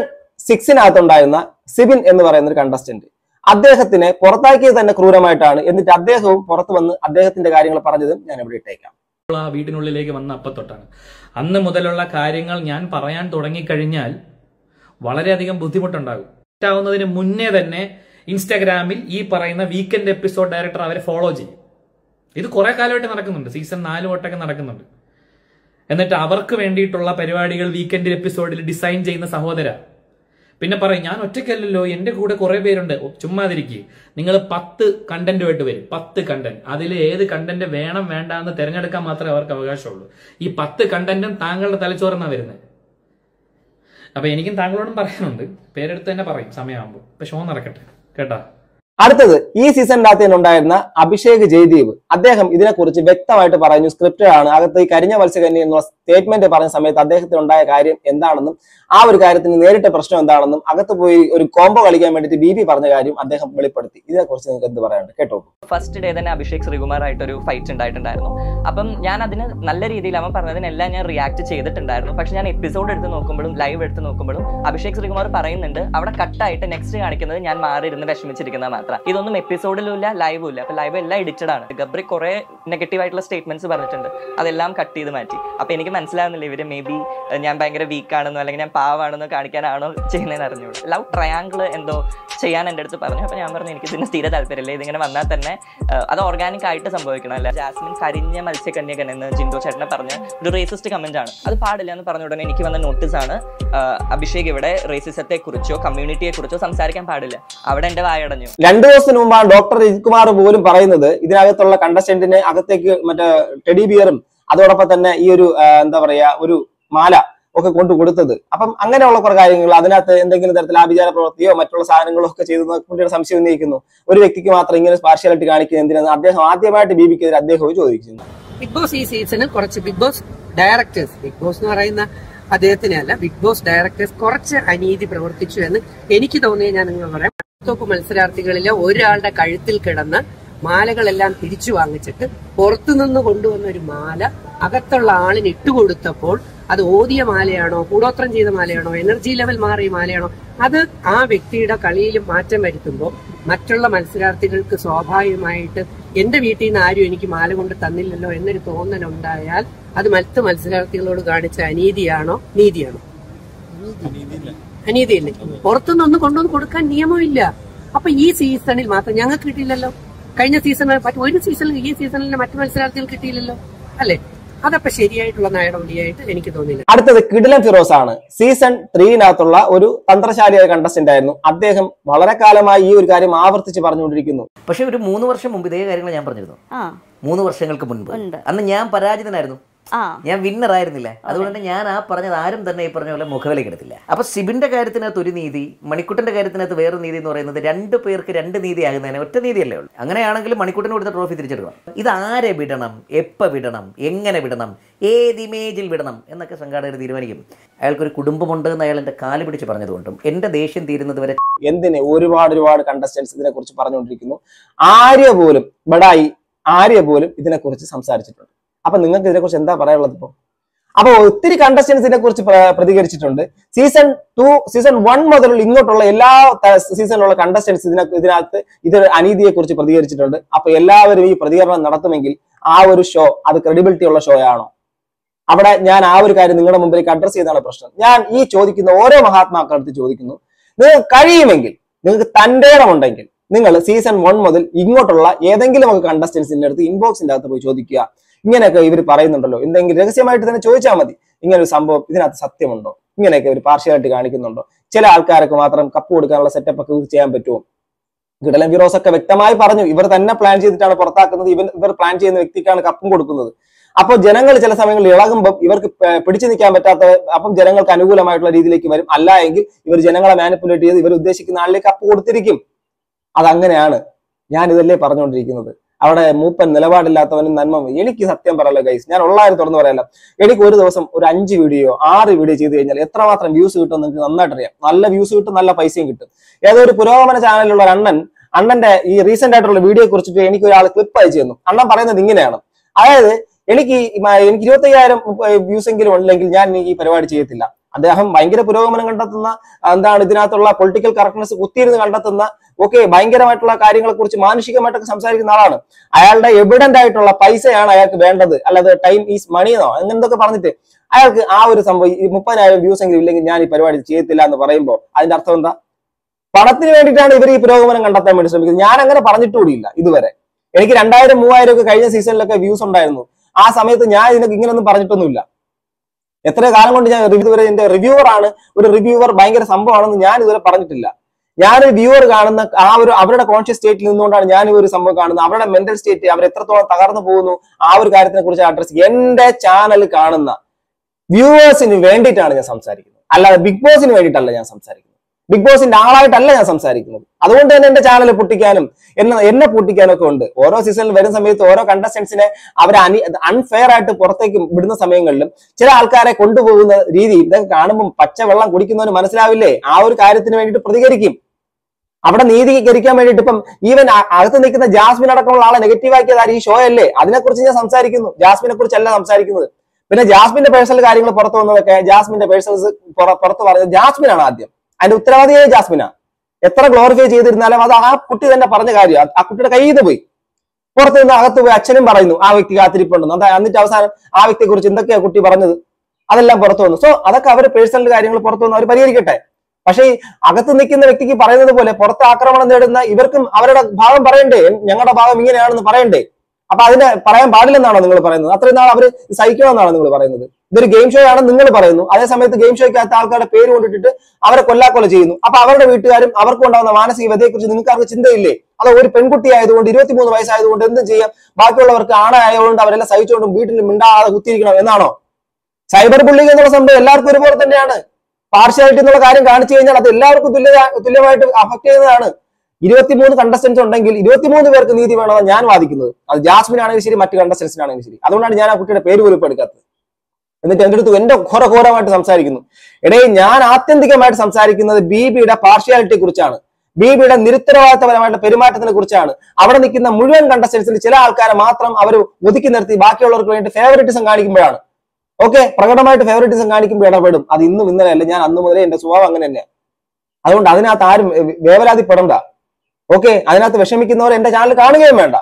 6 സിബിൻ എന്ന് പറയുന്ന ഒരു കണ്ടസ്റ്റന്റ്, അദ്ദേഹത്തിനെ പുറത്താക്കിയത് തന്നെ ക്രൂരമായിട്ടാണ്. എന്നിട്ട് അദ്ദേഹവും പുറത്തു വന്ന് അദ്ദേഹത്തിന്റെ കാര്യങ്ങൾ പറഞ്ഞതും ഞാൻ ഇവിടെ ഇട്ടേക്കാം. വീട്ടിനുള്ളിലേക്ക് വന്ന അപ്പത്തൊട്ടാണ്. അന്ന് മുതലുള്ള കാര്യങ്ങൾ ഞാൻ പറയാൻ തുടങ്ങിക്കഴിഞ്ഞാൽ വളരെയധികം ബുദ്ധിമുട്ടുണ്ടാകും. ാവുന്നതിന് മുന്നേ തന്നെ ഇൻസ്റ്റാഗ്രാമിൽ ഈ പറയുന്ന വീക്കെൻഡ് എപ്പിസോഡ് ഡയറക്ടർ അവരെ ഫോളോ ചെയ്യും. ഇത് കുറെ കാലമായിട്ട് നടക്കുന്നുണ്ട്. സീസൺ 4 തൊട്ടൊക്കെ നടക്കുന്നുണ്ട്. എന്നിട്ട് അവർക്ക് വേണ്ടിയിട്ടുള്ള പരിപാടികൾ വീക്കെൻഡ് എപ്പിസോഡിൽ ഡിസൈൻ ചെയ്യുന്ന സഹോദര പിന്നെ പറയും, ഞാൻ ഒറ്റയ്ക്കല്ലല്ലോ, എന്റെ കൂടെ കുറെ പേരുണ്ട്. ചുമ്മാതിരിക്കുക. നിങ്ങൾ 10 കണ്ടന്റുമായിട്ട് വരും. 10 കണ്ടന്റ്. അതിൽ ഏത് കണ്ടന്റ് വേണം വേണ്ട എന്ന് തിരഞ്ഞെടുക്കാൻ മാത്രമേ അവർക്ക് അവകാശമുള്ളൂ. ഈ 10 കണ്ടന്റും താങ്കളുടെ തലച്ചോറെന്നാണ് വരുന്നത്. അപ്പൊ എനിക്കും താങ്കളോടും പറയാനുണ്ട്, പേരെടുത്ത് തന്നെ പറയും സമയമാകുമ്പോൾ. ഇപ്പൊ ഷോ നടക്കട്ടെ കേട്ടാ. അടുത്തത് ഈ സീസണിനകത്ത് ഉണ്ടായിരുന്ന അഭിഷേക് ജയ്ദീപ്. അദ്ദേഹം ഇതിനെക്കുറിച്ച് വ്യക്തമായിട്ട് പറഞ്ഞു. സ്ക്രിപ്റ്റഡ് ആണ്. അകത്ത് ഈ കരിഞ്ഞ മത്സ്യകന്യ എന്നുള്ള സ്റ്റേറ്റ്മെന്റ് പറഞ്ഞ സമയത്ത് അദ്ദേഹത്തിന് ഉണ്ടായ കാര്യം എന്താണെന്നും ആ ഒരു കാര്യത്തിന് നേരിട്ട പ്രശ്നം എന്താണെന്നും അകത്ത് പോയി ഒരു കോംബോ കളിക്കാൻ വേണ്ടിയിട്ട് ബിബി പറഞ്ഞ കാര്യം അദ്ദേഹം വെളിപ്പെടുത്തി. ഇതിനെക്കുറിച്ച് നിങ്ങൾക്ക് എന്ത് പറയാനുണ്ട് കേട്ടോ? ഫസ്റ്റ് ഡേ തന്നെ അഭിഷേക് ശ്രീകുമാറായിട്ടൊരു ഫൈറ്റ് ഉണ്ടായിട്ടുണ്ടായിരുന്നു. അപ്പം ഞാൻ അതിന് നല്ല രീതിയിൽ അവൻ പറഞ്ഞതിനെല്ലാം ഞാൻ റിയാക്ട് ചെയ്തിട്ടുണ്ടായിരുന്നു. പക്ഷെ ഞാൻ എപ്പിസോഡ് എടുത്ത് നോക്കുമ്പോഴും ലൈവ് എടുത്ത് നോക്കുമ്പോഴും അഭിഷേക് ശ്രീകുമാർ പറയുന്നുണ്ട് അവിടെ കട്ടായിട്ട് നെക്സ്റ്റ് കാണിക്കുന്നത് ഞാൻ മാറി ഇരുന്ന് വിഷമിച്ചിരിക്കുന്നത് മാത്രം. ഇതൊന്നും എപ്പിസോഡിലും ഇല്ല, ലൈവും ഇല്ല. അപ്പൊ ലൈവ് എല്ലാം എഡിറ്റഡ് ആണ്. ഗബ്രി കുറെ നെഗറ്റീവ് ആയിട്ടുള്ള സ്റ്റേറ്റ്മെന്റ്സ് പറഞ്ഞിട്ടുണ്ട്, അതെല്ലാം കട്ട് ചെയ്ത് മാറ്റി. അപ്പൊ എനിക്ക് മനസ്സിലാവുന്നില്ല ഇവര് മേ ബി ഞാൻ ഭയങ്കര വീക്ക് ആണെന്നോ അല്ലെങ്കിൽ ഞാൻ പാവാണെന്നോ കാണിക്കാനാണോ ചെയ്യുന്നതെന്ന് അറിഞ്ഞോളൂ. ലവ് ട്രയാങ്കിൾ എന്തോ ചെയ്യാൻ എൻ്റെ അടുത്ത് പറഞ്ഞു. അപ്പൊ ഞാൻ പറഞ്ഞു എനിക്ക് ഇതിന് തീരെ താല്പര്യമില്ല. ഇതിങ്ങനെ വന്നാൽ തന്നെ അത് ഓർഗാനിക് ആയിട്ട് സംഭവിക്കണം. അല്ല ജാസ്മിൻ കരിഞ്ഞ മത്സ്യകന്യകൻ എന്ന് ജിൻഡോ ചേട്ടനെ പറഞ്ഞ ഒരു റേസിസ്റ്റ് കമന്റ് ആണ്. അത് പാടില്ല എന്ന് പറഞ്ഞ ഉടനെ എനിക്ക് വന്ന നോട്ടീസാണ്, അഭിഷേക് ഇവിടെ റേസിസത്തെ കുറിച്ചോ കമ്മ്യൂണിറ്റിയെ കുറിച്ചോ സംസാരിക്കാൻ പാടില്ല. അവിടെ എന്റെ വായടഞ്ഞു. 2 ദിവസത്തിന് മുമ്പാണ് ഡോക്ടർ രജിത്കുമാർ പോലും പറയുന്നത് ഇതിനകത്തുള്ള കണ്ടസ്റ്റന്റിന് അകത്തേക്ക് മറ്റേ ടെഡി ബിയറും അതോടൊപ്പം തന്നെ ഈ ഒരു എന്താ പറയാ ഒരു മാല ഒക്കെ കൊണ്ടു കൊടുത്തത്. അപ്പം അങ്ങനെയുള്ള കുറെ കാര്യങ്ങൾ അതിനകത്ത് എന്തെങ്കിലും തരത്തിൽ ആഭിചാര പ്രവൃത്തിയോ മറ്റുള്ള സാധനങ്ങളോ ഒക്കെ ചെയ്തെന്ന് പുള്ളിയുടെ സംശയം ഉന്നയിക്കുന്നു. ഒരു വ്യക്തിക്ക് മാത്രം ഇങ്ങനെ പാർഷ്യാലിറ്റി കാണിക്കുന്നത് എന്തിനാണ് അദ്ദേഹം ആദ്യമായിട്ട് ബിബിക്കെതിരെ അദ്ദേഹവും ചോദിക്കുന്നു. ബിഗ് ബോസ് ഈ സീസണിൽ കുറച്ച് Bigg Boss directors, Bigg Boss എന്ന് പറയുന്ന അദ്ദേഹത്തിനെ അല്ല, ബിഗ് ബോസ് ഡയറക്ടേഴ്സ് കുറച്ച് അനീതി പ്രവർത്തിച്ചു എന്ന് എനിക്ക് തോന്നിയത് ഞാൻ നിങ്ങൾ പറയാം. തോപ്പ് മത്സരാർത്ഥികളിലെ ഒരാളുടെ കഴുത്തിൽ കിടന്ന് മാലകളെല്ലാം തിരിച്ചു വാങ്ങിച്ചിട്ട് പുറത്തുനിന്ന് കൊണ്ടുവന്ന ഒരു മാല അകത്തുള്ള ആളിന് ഇട്ടുകൊടുത്തപ്പോൾ അത് ഓതിയ മാലയാണോ, കൂടോത്രം ചെയ്ത മാലയാണോ, എനർജി ലെവൽ മാറിയ മാലയാണോ, അത് ആ വ്യക്തിയുടെ കളിയിൽ മാറ്റം വരുത്തുമ്പോൾ മറ്റുള്ള മത്സരാർത്ഥികൾക്ക് സ്വാഭാവികമായിട്ട് എന്റെ വീട്ടിൽ നിന്ന് ആരും എനിക്ക് മാല കൊണ്ട് തന്നില്ലല്ലോ എന്നൊരു തോന്നലുണ്ടായാൽ അത് മറ്റ് മത്സരാർത്ഥികളോട് കാണിച്ച അനീതിയാണോ നീതിയാണോ? അനീതിയല്ലേ? പുറത്തുനിന്ന് കൊണ്ടുവന്ന് കൊടുക്കാൻ നിയമമില്ല. അപ്പൊ ഈ സീസണിൽ മാത്രം ഞങ്ങൾക്ക് കിട്ടിയില്ലല്ലോ. കഴിഞ്ഞ സീസണിൽ ഒരു സീസണിൽ ഈ സീസണിൽ മറ്റു മത്സരാർത്ഥികൾ കിട്ടിയില്ലല്ലോ അല്ലെ? അതപ്പോ ശരിയായിട്ടുള്ള നടപടിയായിട്ട് എനിക്ക് തോന്നിയില്ല. അടുത്തത് കിടിലൻ ഫിറോസ് ആണ്. സീസൺ 3-നകത്തുള്ള ഒരു തന്ത്രശാലിയായ കണ്ടസ്റ്റന്റ് ആയിരുന്നു. അദ്ദേഹം വളരെ കാലമായി ഈ ഒരു കാര്യം ആവർത്തിച്ച് പറഞ്ഞുകൊണ്ടിരിക്കുന്നു. പക്ഷെ ഒരു 3 വർഷം മുമ്പ് ഇതേ കാര്യങ്ങൾ ഞാൻ പറഞ്ഞിരുന്നു. 3 വർഷങ്ങൾക്ക് മുൻപ്. അന്ന് ഞാൻ പരാജിതനായിരുന്നു, ഞാൻ വിന്നർ ആയിരുന്നില്ല. അതുകൊണ്ട് തന്നെ ഞാൻ ആ പറഞ്ഞത് ആരും തന്നെ ഈ പറഞ്ഞ പോലെ മുഖവിലേക്ക് എടുത്തില്ല. അപ്പൊ സിബിന്റെ കാര്യത്തിനകത്ത് ഒരു നീതി, മണിക്കുട്ടന്റെ കാര്യത്തിനകത്ത് വേറെ നീതി എന്ന് പറയുന്നത് 2 പേർക്ക് 2 നീതി ആകുന്നതിന് ഒറ്റ നീതിയല്ലേ ഉള്ളൂ. അങ്ങനെയാണെങ്കിൽ മണിക്കുട്ടന് കൊടുത്ത ട്രോഫി തിരിച്ചെടുക്കണം. ഇത് ആരെ വിടണം, എപ്പോൾ വിടണം, എങ്ങനെ വിടണം, ഏത് ഇമേജിൽ വിടണം എന്നൊക്കെ സംഘാടകർ തീരുമാനിക്കും. അയാൾക്കൊരു കുടുംബമുണ്ട് എന്ന് അയാൾ എന്റെ കാല് പിടിച്ച് പറഞ്ഞതുകൊണ്ടും എന്റെ ദേഷ്യം തീരുന്നത് വരെ എന്തിന് ഒരുപാട് കണ്ടസ്റ്റൻസ് ഇതിനെ കുറിച്ച് പറഞ്ഞുകൊണ്ടിരിക്കുന്നു. ആര്യ പോലും ഇതിനെക്കുറിച്ച് സംസാരിച്ചിട്ടുണ്ട്. അപ്പൊ നിങ്ങൾക്ക് ഇതിനെക്കുറിച്ച് എന്താ പറയാനുള്ളത്? അപ്പൊ ഒത്തിരി കണ്ടസ്റ്റൻസ് ഇതിനെക്കുറിച്ച് പ്രതികരിച്ചിട്ടുണ്ട്. സീസൺ 1 മുതലുള്ള ഇങ്ങോട്ടുള്ള എല്ലാ സീസണിലുള്ള കണ്ടസ്റ്റൻസ് ഇതിനകത്ത് ഇതൊരു അനീതിയെ കുറിച്ച് പ്രതികരിച്ചിട്ടുണ്ട്. അപ്പൊ എല്ലാവരും ഈ പ്രതികരണം നടത്തുമെങ്കിൽ ആ ഒരു ഷോ അത് ക്രെഡിബിലിറ്റി ഉള്ള ഷോ ആണോ? അവിടെ ഞാൻ ആ ഒരു കാര്യം നിങ്ങളുടെ മുമ്പിലേക്ക് അഡ്രസ് ചെയ്താണ് പ്രശ്നം. ഞാൻ ഈ ചോദിക്കുന്ന ഓരോ മഹാത്മാക്കളടുത്ത് ചോദിക്കുന്നു, നിങ്ങൾക്ക് കഴിയുമെങ്കിൽ, നിങ്ങൾക്ക് തന്റെ ഇടമുണ്ടെങ്കിൽ നിങ്ങൾ സീസൺ 1 മുതൽ ഇങ്ങോട്ടുള്ള ഏതെങ്കിലും ഒക്കെ കണ്ടസ്റ്റൻസിന്റെ അടുത്ത് ഇൻബോക്സിന്റെ അകത്ത് പോയി ചോദിക്കുക. ഇങ്ങനെയൊക്കെ ഇവർ പറയുന്നുണ്ടല്ലോ, എന്തെങ്കിലും രഹസ്യമായിട്ട് തന്നെ ചോദിച്ചാൽ മതി. ഇങ്ങനെ ഒരു സംഭവം ഇതിനകത്ത് സത്യമുണ്ടോ? ഇങ്ങനെയൊക്കെ ഒരു പാർഷ്യാലിറ്റി കാണിക്കുന്നുണ്ടോ? ചില ആൾക്കാർക്ക് മാത്രം കപ്പ് കൊടുക്കാനുള്ള സെറ്റപ്പ് ഒക്കെ ചെയ്യാൻ പറ്റുമോ? കിടിലൻ ഫിറോസ് ഒക്കെ വ്യക്തമായി പറഞ്ഞു, ഇവർ തന്നെ പ്ലാൻ ചെയ്തിട്ടാണ് പുറത്താക്കുന്നത്, ഇവർ പ്ലാൻ ചെയ്യുന്ന വ്യക്തിക്കാണ് കപ്പും കൊടുക്കുന്നത്. അപ്പോൾ ജനങ്ങൾ ചില സമയങ്ങളിൽ ഇളകുമ്പോൾ ഇവർക്ക് പിടിച്ചു നിൽക്കാൻ പറ്റാത്ത, അപ്പം ജനങ്ങൾക്ക് അനുകൂലമായിട്ടുള്ള രീതിയിലേക്ക് വരും. അല്ല എങ്കിൽ ഇവർ ജനങ്ങളെ മാനിപ്പുലേറ്റ് ചെയ്ത് ഇവർ ഉദ്ദേശിക്കുന്ന ആളിലേക്ക് കപ്പ് കൊടുത്തിരിക്കും. അതങ്ങനെയാണ്. ഞാൻ ഇതല്ലേ പറഞ്ഞുകൊണ്ടിരിക്കുന്നത്. അവിടെ മൂപ്പൻ നിലപാടില്ലാത്തവനും നന്മ. എനിക്ക് സത്യം പറയല്ലോ ഗൈസ്, ഞാൻ ഉള്ളായിരം തുറന്നു പറയല്ല. എനിക്ക് ഒരു ദിവസം ഒരു 5 വീഡിയോ 6 വീഡിയോ ചെയ്ത് കഴിഞ്ഞാൽ എത്രമാത്രം വ്യൂസ് കിട്ടും നിങ്ങൾക്ക് നന്നായിട്ട് അറിയാം. നല്ല വ്യൂസ് കിട്ടും, നല്ല പൈസയും കിട്ടും. ഏതോ ഒരു പുരോഗമന ചാനലിലുള്ള ഒരു അണ്ണന്റെ ഈ റീസെന്റ് ആയിട്ടുള്ള വീഡിയോ കുറിച്ചിട്ട് എനിക്ക് ഒരാൾ ക്ലിപ്പ് അയച്ചു തന്നു. അണ്ണൻ പറയുന്നത് ഇങ്ങനെയാണ്, അതായത് എനിക്ക് 25,000 വ്യൂസ് എങ്കിലും ഉണ്ടെങ്കിൽ ഞാൻ ഈ പരിപാടി ചെയ്യത്തില്ല. അദ്ദേഹം ഭയങ്കര പുരോഗമനം കണ്ടെത്തുന്ന, ഇതിനകത്തുള്ള പൊളിറ്റിക്കൽ കറക്റ്റ്നെസ് കുത്തിയിരുന്ന് കണ്ടെത്തുന്ന, ഭയങ്കരമായിട്ടുള്ള കാര്യങ്ങളെ കുറിച്ച് മാനുഷികമായിട്ടൊക്കെ സംസാരിക്കുന്ന ആളാണ്. അയാളുടെ എവിഡന്റ് ആയിട്ടുള്ള പൈസയാണ് അയാൾക്ക് വേണ്ടത്, അല്ലാതെ ടൈം ഈസ് മണി എന്നോ അങ്ങനത്തൊക്കെ പറഞ്ഞിട്ട് അയാൾക്ക് ആ ഒരു സംഭവം 30,000 വ്യൂസ് എങ്കിലും ഇല്ലെങ്കിൽ ഞാൻ ഈ പരിപാടി ചെയ്യത്തില്ല എന്ന് പറയുമ്പോൾ അതിന്റെ അർത്ഥം എന്താ? പണത്തിന് വേണ്ടിയിട്ടാണ് ഇവർ ഈ പുരോഗമനം കണ്ടെത്താൻ വേണ്ടി ശ്രമിക്കുന്നത്. ഞാൻ അങ്ങനെ പറഞ്ഞിട്ടുകൂടിയില്ല ഇതുവരെ. എനിക്ക് 2,000, 3,000 ഒക്കെ കഴിഞ്ഞ സീസണിലൊക്കെ വ്യൂസ് ഉണ്ടായിരുന്നു. ആ സമയത്ത് ഞാൻ ഇതിനൊക്കെ ഇങ്ങനൊന്നും പറഞ്ഞിട്ടൊന്നുമില്ല. എത്ര കാലം കൊണ്ട് ഞാൻ ഇതുവരെ എന്റെ റിവ്യൂവർ ആണ്, ഒരു റിവ്യൂവർ ഭയങ്കര സംഭവമാണെന്ന് ഞാൻ ഇതുവരെ പറഞ്ഞിട്ടില്ല. ഞാനൊരു വ്യൂവർ കാണുന്ന അവരുടെ കോൺഷ്യസ് സ്റ്റേറ്റിൽ നിന്നുകൊണ്ടാണ് ഞാൻ ഈ ഒരു സംഭവം കാണുന്നത്. അവരുടെ മെന്റൽ സ്റ്റേറ്റ്, അവർ എത്രത്തോളം തകർന്നു പോകുന്നു ആ ഒരു കാര്യത്തിനെ കുറിച്ച് അഡ്രസ് എന്റെ ചാനൽ കാണുന്ന വ്യൂവേഴ്സിന് വേണ്ടിയിട്ടാണ് ഞാൻ സംസാരിക്കുന്നത്, അല്ലാതെ ബിഗ് ബോസിന് വേണ്ടിയിട്ടല്ല ഞാൻ സംസാരിക്കുന്നത്. ബിഗ് ബോസിന്റെ ആളായിട്ടല്ല ഞാൻ സംസാരിക്കുന്നത്. അതുകൊണ്ട് തന്നെ എന്റെ ചാനൽ പൊട്ടിക്കാനും എന്നെ പൊട്ടിക്കാനും ഒക്കെ ഉണ്ട്. ഓരോ സീസണിൽ വരുന്ന സമയത്ത് ഓരോ കണ്ടസ്റ്റൻസിനെ അവർ അൺഫെയർ ആയിട്ട് പുറത്തേക്ക് വിടുന്ന സമയങ്ങളിലും ചില ആൾക്കാരെ കൊണ്ടുപോകുന്ന രീതി ഇതൊക്കെ കാണുമ്പോൾ പച്ചവെള്ളം കുടിക്കുന്നവന് മനസ്സിലാവില്ലേ? ആ ഒരു കാര്യത്തിന് വേണ്ടിയിട്ട് പ്രതികരിക്കും. അവിടെ നീതീകരിക്കാൻ വേണ്ടിയിട്ട് ഇപ്പം ഈവൻ അകത്ത് നിൽക്കുന്ന ജാസ്മിൻ അടക്കമുള്ള ആളെ നെഗറ്റീവ് ആക്കിയത് ഈ ഷോ അല്ലേ, അതിനെക്കുറിച്ച് ഞാൻ സംസാരിക്കുന്നു. ജാസ്മിനെ കുറിച്ചല്ല സംസാരിക്കുന്നത്. പിന്നെ ജാസ്മിന്റെ പേഴ്സണൽ കാര്യങ്ങൾ പുറത്തു വന്നതൊക്കെ, ജാസ്മിന്റെ പേഴ്സണൽസ് പുറത്ത് പറഞ്ഞത് ജാസ്മിനാണ് ആദ്യം. അതിന്റെ ഉത്തരവാദിയായ ജാസ്മിനാ. എത്ര ഗ്ലോറിഫൈ ചെയ്തിരുന്നാലും അത് ആ കുട്ടി തന്നെ പറഞ്ഞ കാര്യം. ആ കുട്ടിയുടെ കയ്യിൽ നിന്ന് പോയി പുറത്ത് നിന്ന് അകത്ത് പോയി അച്ഛനും പറയുന്നു ആ വ്യക്തി കാത്തിരിപ്പുണ്ടെന്ന്. എന്നിട്ട് അവസാനം ആ വ്യക്തിയെ കുറിച്ച് എന്തൊക്കെയാ കുട്ടി പറഞ്ഞത് അതെല്ലാം പുറത്തു വന്നു. സോ അതൊക്കെ അവർ പേഴ്സണൽ കാര്യങ്ങൾ പുറത്തു വന്ന് അവർ പരിഹരിക്കട്ടെ. പക്ഷേ ഈ അകത്ത് നിൽക്കുന്ന വ്യക്തിക്ക് പറയുന്നത് പോലെ പുറത്ത് ആക്രമണം നേടുന്ന ഇവർക്കും അവരുടെ ഭാഗം പറയണ്ടേ, ഞങ്ങളുടെ ഭാഗം ഇങ്ങനെയാണെന്ന് പറയണ്ടേ? അപ്പൊ അതിനെ പറയാൻ പാടില്ലെന്നാണോ നിങ്ങൾ പറയുന്നത്? അത്രയും നാൾ അവർ സഹിക്കണമെന്നാണോ നിങ്ങൾ പറയുന്നത്? ഇതൊരു ഗെയിം ഷോ ആണെന്ന് നിങ്ങൾ പറയുന്നു. അതേസമയത്ത് ഗെയിം ഷോയ്ക്കകത്ത് ആൾക്കാരുടെ പേര് കൊണ്ടിട്ടിട്ട് അവരെ കൊല്ലാക്കൊല ചെയ്യുന്നു. അപ്പൊ അവരുടെ വീട്ടുകാരും അവർക്ക് ഉണ്ടാകുന്ന മാനസിക വ്യതയെക്കുറിച്ച് നിങ്ങൾക്ക് ആർക്ക് ചിന്തയില്ലേ? അത് ഒരു പെൺകുട്ടി ആയതുകൊണ്ട് 23 വയസ്സായതുകൊണ്ട് എന്തും ചെയ്യാം, ബാക്കിയുള്ളവർക്ക് ആണായതുകൊണ്ട് അവരെല്ലാം സഹിച്ചുകൊണ്ടും വീട്ടിൽ മിണ്ടാതെ കുത്തിയിരിക്കണം എന്നാണോ? സൈബർ ബുള്ളിംഗ് എന്നുള്ള സംഭവം എല്ലാവർക്കും ഒരുപോലെ തന്നെയാണ്. പാർഷ്യാലിറ്റി എന്നുള്ള കാര്യം കാണിച്ചു കഴിഞ്ഞാൽ അത് എല്ലാവർക്കും തുല്യമായിട്ട് അഫക്ട് ചെയ്യുന്നതാണ്. 23 കണ്ടസ്റ്റൻസ് ഉണ്ടെങ്കിൽ 23 പേർക്ക് നീതി വേണമെന്ന് ഞാൻ വാദിക്കുന്നത്. അത് ജാസ്മിൻ ആണെങ്കിലും ശരി, മറ്റു കണ്ടസ്റ്റൻസിനാണെങ്കിലും ശരി. അതുകൊണ്ടാണ് ഞാൻ ആ കുട്ടിയുടെ പേര് പോലും എടുക്കാത്തത്. എന്നിട്ട് എന്റെ അടുത്ത് എന്റെ ഘോരഘോരമായിട്ട് സംസാരിക്കുന്നു. ഇടയിൽ ഞാൻ ആത്യന്തികമായിട്ട് സംസാരിക്കുന്നത് ബിബിയുടെ പാർഷ്യാലിറ്റിയെ കുറിച്ചാണ്, ബിബിയുടെ നിരുത്തരവാദിത്തപരമായിട്ടുള്ള പെരുമാറ്റത്തിനെ കുറിച്ചാണ്. അവിടെ നിൽക്കുന്ന മുഴുവൻ കണ്ടസ്റ്റൻസിൽ ചില ആൾക്കാരെ മാത്രം അവർ ഒതുക്കി നിർത്തി ബാക്കിയുള്ളവർക്ക് വേണ്ടി ഫേവറിറ്റിസം കാണിക്കുമ്പോഴാണ്. പ്രകടമായിട്ട് ഫേവറിറ്റിസം കാണിക്കുമ്പോൾ ഇടപെടും. അത് ഇന്നും ഇന്നലെയല്ല, ഞാൻ അന്ന് മുതലേ എന്റെ സ്വഭാവം അങ്ങനെ തന്നെയാണ്. അതുകൊണ്ട് അതിനകത്ത് ആരും വേവലാതിപ്പെടണ്ട. അതിനകത്ത് വിഷമിക്കുന്നവർ എന്റെ ചാനൽ കാണുകയും വേണ്ട.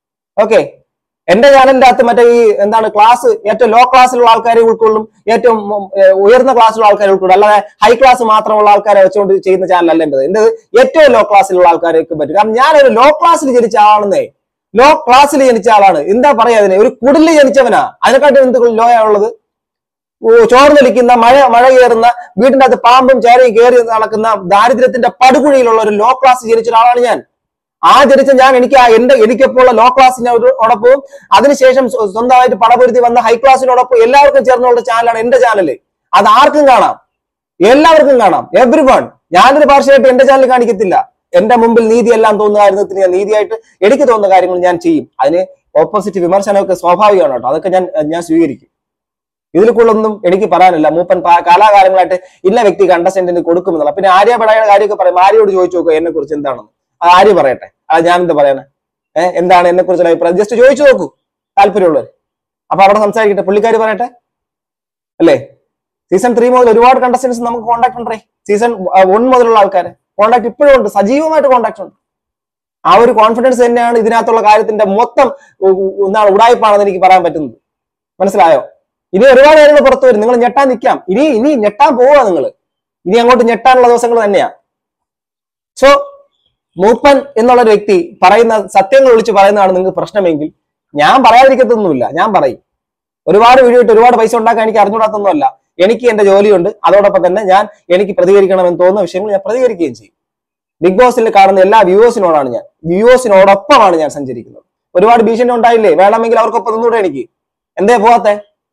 എന്റെ ചാനലിന്റെ അകത്ത് മറ്റേ ഈ ക്ലാസ് ഏറ്റവും ലോ ക്ലാസ്സിലുള്ള ആൾക്കാരെ ഉൾക്കൊള്ളും, ഏറ്റവും ഉയർന്ന ക്ലാസ്സിലുള്ള ആൾക്കാരെ ഉൾക്കൊള്ളും. അല്ലാതെ ഹൈ ക്ലാസ് മാത്രമുള്ള ആൾക്കാരെ വെച്ചുകൊണ്ട് ചെയ്യുന്ന ചാനലല്ല എന്റേത്. ഏറ്റവും ലോ ക്ലാസ്സിലുള്ള ആൾക്കാർക്ക് പറ്റും. കാരണം ഞാനൊരു ലോ ക്ലാസ്സിൽ ജനിച്ച ആളെന്നേ. ലോ ക്ലാസ്സിൽ ജനിച്ച ആളാണ്. എന്താ പറയാ അതിനെ? ഒരു കുടിലിൽ ജനിച്ചവനാ. അതിനെക്കാട്ടും എന്ത് ലോയാ ഉള്ളത്? ചോർന്നൊലിക്കുന്ന മഴ കയറുന്ന വീടിന്റെ അകത്ത് പാമ്പും ചേരയും കയറി നടക്കുന്ന ദാരിദ്ര്യത്തിന്റെ പടുകുഴിയിലുള്ള ഒരു ലോ ക്ലാസ് ജനിച്ച ഒരാളാണ് ഞാൻ. ജനിച്ച ഞാൻ എനിക്കിപ്പോൾ ലോ ക്ലാസ്സിനോടൊപ്പവും അതിനുശേഷം സ്വന്തമായിട്ട് പടപൊരുത്തി വന്ന ഹൈ ക്ലാസ്സിനോടൊപ്പം എല്ലാവർക്കും ചേർന്നുള്ള ചാനലാണ് എന്റെ ചാനല്. അത് ആർക്കും കാണാം, എല്ലാവർക്കും കാണാം, എവ്രി വൺ. ഞാനൊരു പാർശ്വമായിട്ട് എന്റെ ചാനൽ കാണിക്കത്തില്ല. എന്റെ മുമ്പിൽ നീതിയെല്ലാം തോന്നുന്ന കാര്യത്തിന് ഞാൻ നീതിയായിട്ട് എനിക്ക് തോന്നുന്ന കാര്യങ്ങൾ ഞാൻ ചെയ്യും. അതിന് ഓപ്പോസിറ്റ് വിമർശനമൊക്കെ സ്വാഭാവികമാണ് കേട്ടോ, അതൊക്കെ ഞാൻ സ്വീകരിക്കും. ഇതിൽ കൂടുതലൊന്നും എനിക്ക് പറയാനില്ല. മൂപ്പൻ കാലാകാലങ്ങളായിട്ട് ഇന്ന വ്യക്തി കണ്ടസ്റ്റന്റിന് കൊടുക്കുമെന്നുള്ള. പിന്നെ ആര്യ ബഡായുടെ കാര്യമൊക്കെ പറയും. ആര്യയോട് ചോദിച്ചു നോക്കുക എന്നെ കുറിച്ച് എന്താണെന്ന്. അത് ആര്യ പറയട്ടെ, അത് ഞാൻ എന്താ പറയാനെ? എന്താണ് എന്നെ കുറിച്ചുള്ള അഭിപ്രായം? ജസ്റ്റ് ചോദിച്ചു നോക്കൂ താല്പര്യമുള്ളവർ. അപ്പൊ അവിടെ സംസാരിക്കട്ടെ, പുള്ളിക്കാരി പറയട്ടെ അല്ലേ. സീസൺ 3 മുതൽ ഒരുപാട് കണ്ടസ്റ്റൻസ് നമുക്ക് കോൺടാക്ട് ഉണ്ടേ. സീസൺ 1 മുതലുള്ള ആൾക്കാരെ കോൺടാക്ട് ഇപ്പോഴും ഉണ്ട്, സജീവമായിട്ട് കോൺടാക്ട് ഉണ്ട്. ആ ഒരു കോൺഫിഡൻസ് തന്നെയാണ് ഇതിനകത്തുള്ള കാര്യത്തിന്റെ മൊത്തം എന്താണ് ഉടായ്പാണെന്ന് എനിക്ക് പറയാൻ പറ്റുന്നത്. മനസ്സിലായോ? ഇനി ഒരുപാട് കാര്യങ്ങൾ പുറത്തു വരും. നിങ്ങൾ ഞെട്ടാൻ നിൽക്കാം. ഇനി ഞെട്ടാൻ പോവുക നിങ്ങൾ. ഇനി അങ്ങോട്ട് ഞെട്ടാനുള്ള ദിവസങ്ങൾ തന്നെയാ. സോ മൂപ്പൻ എന്നുള്ള ഒരു വ്യക്തി പറയുന്ന സത്യങ്ങൾ വിളിച്ച് പറയുന്നതാണ് നിങ്ങൾക്ക് പ്രശ്നമെങ്കിൽ ഞാൻ പറയാതിരിക്കത്തൊന്നുമില്ല, ഞാൻ പറയും. ഒരുപാട് വീഡിയോ ഇട്ട് ഒരുപാട് പൈസ ഉണ്ടാക്കാൻ എനിക്ക് അറിഞ്ഞുകൂടാത്തൊന്നുമല്ല. എനിക്ക് എന്റെ ജോലിയുണ്ട്. അതോടൊപ്പം തന്നെ എനിക്ക് പ്രതികരിക്കണമെന്ന് തോന്നുന്ന വിഷയങ്ങൾ ഞാൻ പ്രതികരിക്കുകയും ചെയ്യും. ബിഗ് ബോസിൽ കാണുന്ന എല്ലാ വ്യൂവേഴ്സിനോടാണ് വ്യൂവേഴ്സിനോടൊപ്പമാണ് ഞാൻ സഞ്ചരിക്കുന്നത്. ഒരുപാട് ഭീഷണി ഉണ്ടായില്ലേ, വേണമെങ്കിൽ അവർക്കൊപ്പം നിന്നൂടെ എനിക്ക്. എന്തേ പോവാത്തെ?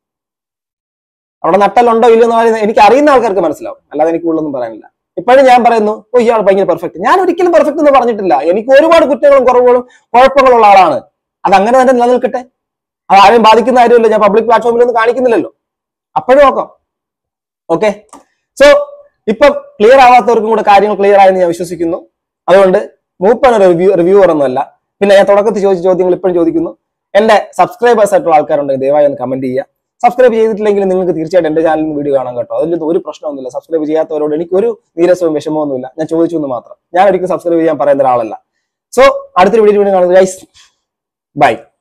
അവിടെ നട്ടലുണ്ടോ ഇല്ലയോ എന്ന് പറയുന്നത് എനിക്ക് അറിയുന്ന ആൾക്കാർക്ക് മനസ്സിലാവും, അല്ലാതെ എനിക്ക് ഉള്ളൊന്നും പറയാനില്ല. ഇപ്പോഴും ഞാൻ പറയുന്നു, ഇയാൾ ഭയങ്കര പെർഫെക്റ്റ്. ഞാൻ ഒരിക്കലും പെർഫെക്റ്റ് എന്ന് പറഞ്ഞിട്ടില്ല. എനിക്ക് ഒരുപാട് കുറ്റങ്ങളും കുറവുകളും കുഴപ്പങ്ങളുള്ള ആളാണ്. അത് അങ്ങനെ തന്നെ നിലനിൽക്കട്ടെ. അത് ആരെയും ബാധിക്കുന്ന കാര്യമില്ല. ഞാൻ പബ്ലിക് പ്ലാറ്റ്ഫോമിലൊന്നും കാണിക്കുന്നില്ലല്ലോ. അപ്പോഴും നോക്കാം. ഓക്കെ, സോ ഇപ്പം ക്ലിയർ ആവാത്തവർക്കും കൂടെ കാര്യങ്ങൾ ക്ലിയർ ആയെന്ന് ഞാൻ വിശ്വസിക്കുന്നു. അതുകൊണ്ട് മൂപ്പൻ ഒരു റിവ്യൂവർ ഒന്നുമല്ല. പിന്നെ ഞാൻ തുടക്കത്തിൽ ചോദിച്ച ചോദ്യങ്ങൾ ഇപ്പോഴും ചോദിക്കുന്നു. എന്റെ സബ്സ്ക്രൈബേഴ്സ് ആയിട്ടുള്ള ആൾക്കാരുണ്ടെങ്കിൽ ദയവായി ഒന്ന് കമന്റ് ചെയ്യുക. സബ്സ്ക്രൈബ് ചെയ്തിട്ടില്ലെങ്കിൽ നിങ്ങൾക്ക് തീർച്ചയായിട്ടും എന്റെ ചാനലിൽ നിന്ന് വീഡിയോ കാണാം കേട്ടോ. അതിലൊന്നും ഒരു പ്രശ്നമൊന്നുമില്ല. സബ്സ്ക്രൈബ് ചെയ്യാത്തവരോട് എനിക്കൊരു നീരസവും വിഷമമൊന്നുമില്ല. ഞാൻ ചോദിച്ചു എന്ന് മാത്രം. ഞാൻ ഒരിക്കലും സബ്സ്ക്രൈബ് ചെയ്യാൻ പറയുന്ന ഒരാളല്ല. സോ അടുത്തൊരു വീഡിയോ കാണുന്നത് ഗൈസ്. ബൈ.